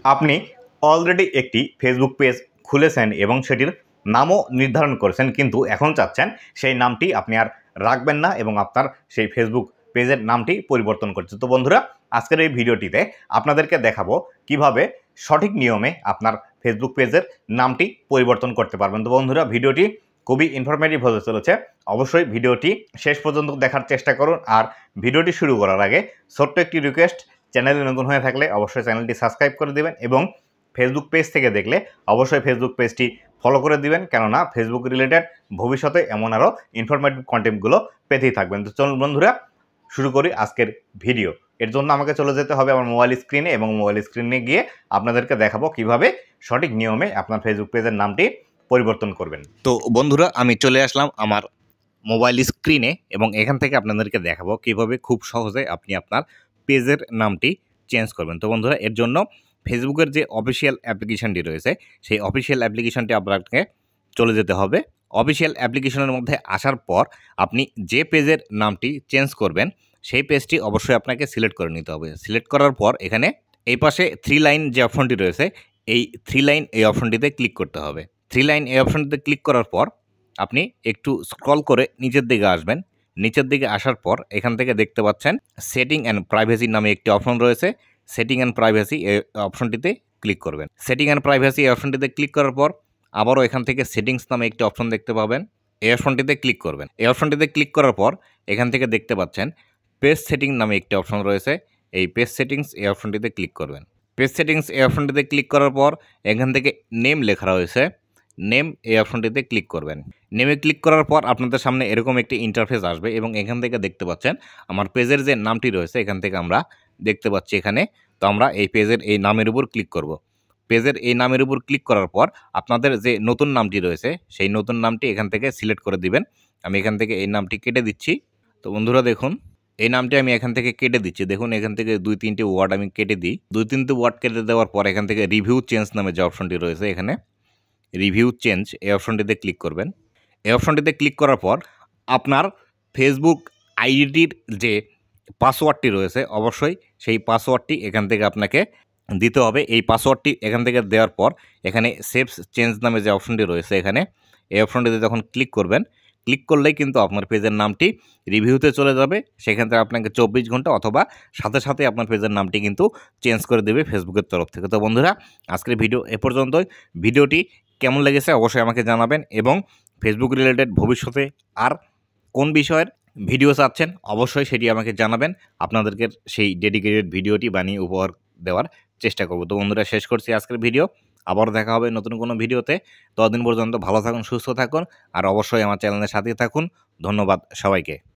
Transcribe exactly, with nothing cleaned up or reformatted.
আপনি অলরেডি একটি Facebook page খুলেছেন এবং সেটির নামও নির্ধারণ করেছেন, কিন্তু এখন চাচ্ছেন সেই নামটি আপনি আর রাখবেন না এবং আপনার সেই ফেসবুক পেজের নামটি পরিবর্তন করছে। তো বন্ধুরা, আজকের এই ভিডিওটিতে আপনাদেরকে দেখাবো কিভাবে সঠিক নিয়মে আপনার ফেসবুক পেজের নামটি পরিবর্তন করতে পারবেন। তো বন্ধুরা, ভিডিওটি খুবই ইনফরমেটিভ হতে চলেছে, অবশ্যই ভিডিওটি শেষ পর্যন্ত দেখার চেষ্টা করুন। আর ভিডিওটি শুরু করার আগে ছোট্ট একটি রিকোয়েস্ট, চ্যানেলে নতুন হয়ে থাকলে অবশ্যই চ্যানেলটি সাবস্ক্রাইব করে দেবেন এবং ফেসবুক পেজ থেকে দেখলে অবশ্যই ফেসবুক পেজটি ফলো করে দিবেন, কেননা ফেসবুক রিলেটেড ভবিষ্যতে এমন আরও ইনফরমেটিভ কন্টেন্টগুলো পেতেই থাকবেন। তো চলুন বন্ধুরা, শুরু করি আজকের ভিডিও। এর জন্য আমাকে চলে যেতে হবে আমার মোবাইল স্ক্রিনে এবং মোবাইল স্ক্রিনে গিয়ে আপনাদেরকে দেখাবো কিভাবে সঠিক নিয়মে আপনার ফেসবুক পেজের নামটি পরিবর্তন করবেন। তো বন্ধুরা, আমি চলে আসলাম আমার মোবাইল স্ক্রিনে এবং এখান থেকে আপনাদেরকে দেখাবো কিভাবে খুব সহজে আপনি আপনার পেজের নামটি চেঞ্জ করবেন। তো বন্ধুরা, এর জন্য ফেসবুকের যে অফিসিয়াল অ্যাপ্লিকেশনটি রয়েছে সেই অফিসিয়াল অ্যাপ্লিকেশনটি আপনাকে চলে যেতে হবে। অফিসিয়াল অ্যাপ্লিকেশনের মধ্যে আসার পর আপনি যে পেজের নামটি চেঞ্জ করবেন সেই পেজটি অবশ্যই আপনাকে সিলেক্ট করে নিতে হবে। সিলেক্ট করার পর এখানে এই পাশে থ্রি লাইন যে অপশনটি রয়েছে, এই থ্রি লাইন এই অপশনটিতে ক্লিক করতে হবে। থ্রি লাইন এই অপশনটিতে ক্লিক করার পর আপনি একটু স্ক্রল করে নিচের দিকে আসবেন। নিচের দিকে আসার পর এখান থেকে দেখতে পাচ্ছেন সেটিং অ্যান্ড প্রাইভেসি নামে একটি অপশন রয়েছে। সেটিং অ্যান্ড প্রাইভেসি এই অপশনটিতে ক্লিক করবেন। সেটিং অ্যান্ড প্রাইভেসি এই অপশনটিতে ক্লিক করার পর আবারও এখান থেকে সেটিংস নামে একটি অপশন দেখতে পাবেন, এই অপশনটিতে ক্লিক করবেন। এই অপশনটিতে ক্লিক করার পর এখান থেকে দেখতে পাচ্ছেন পেজ সেটিং নামে একটি অপশন রয়েছে, এই পেজ সেটিংস এই অপশনটিতে ক্লিক করবেন। পেজ সেটিংস এই অপশনটিতে ক্লিক করার পর এখান থেকে নেম লেখা রয়েছে, নেম এই অপশনটিতে ক্লিক করবেন। নেমে ক্লিক করার পর আপনাদের সামনে এরকম একটি ইন্টারফেস আসবে এবং এখান থেকে দেখতে পাচ্ছেন আমার পেজের যে নামটি রয়েছে এখান থেকে আমরা দেখতে পাচ্ছি এখানে। তো আমরা এই পেজের এই নামের উপর ক্লিক করব। পেজের এই নামের উপর ক্লিক করার পর আপনাদের যে নতুন নামটি রয়েছে সেই নতুন নামটি এখান থেকে সিলেক্ট করে দিবেন। আমি এখান থেকে এই নামটি কেটে দিচ্ছি। তো বন্ধুরা দেখুন, এই নামটি আমি এখান থেকে কেটে দিচ্ছি। দেখুন এখান থেকে দুই তিনটি ওয়ার্ড আমি কেটে দিই। দুই তিনটি ওয়ার্ড কেটে দেওয়ার পর এখান থেকে রিভিউ চেঞ্জ নামে যে অপশনটি রয়েছে এখানে রিভিউ চেঞ্জ এই অপশনটিতে ক্লিক করবেন। এই অপশনটিতে ক্লিক করার পর আপনার ফেসবুক আইডিটির যে পাসওয়ার্ডটি রয়েছে অবশ্যই সেই পাসওয়ার্ডটি এখান থেকে আপনাকে দিতে হবে। এই পাসওয়ার্ডটি এখান থেকে দেওয়ার পর এখানে সেভ চেঞ্জ নামে যে অপশনটি রয়েছে এখানে এই অপশনটিতে যখন ক্লিক করবেন, ক্লিক করলেই কিন্তু আপনার পেজের নামটি রিভিউতে চলে যাবে। সেখান থেকে আপনাকে চব্বিশ ঘন্টা অথবা সাথে সাথে আপনার পেজের নামটি কিন্তু চেঞ্জ করে দেবে ফেসবুকের তরফ থেকে। তো বন্ধুরা, আজকের ভিডিও এ পর্যন্তই। ভিডিওটি কেমন লেগেছে অবশ্যই আমাকে জানাবেন এবং ফেসবুক রিলেটেড ভবিষ্যতে আর কোন বিষয়ের ভিডিও চাচ্ছেন অবশ্যই সেটি আমাকে জানাবেন। আপনাদেরকে সেই ডেডিকেটেড ভিডিওটি বানিয়ে উপহার দেওয়ার চেষ্টা করব। তো বন্ধুরা, শেষ করছি আজকের ভিডিও। আবার দেখা হবে নতুন কোনো ভিডিওতে। ততদিন পর্যন্ত ভালো থাকুন, সুস্থ থাকুন আর অবশ্যই আমার চ্যানেলের সাথে থাকুন। ধন্যবাদ সবাইকে।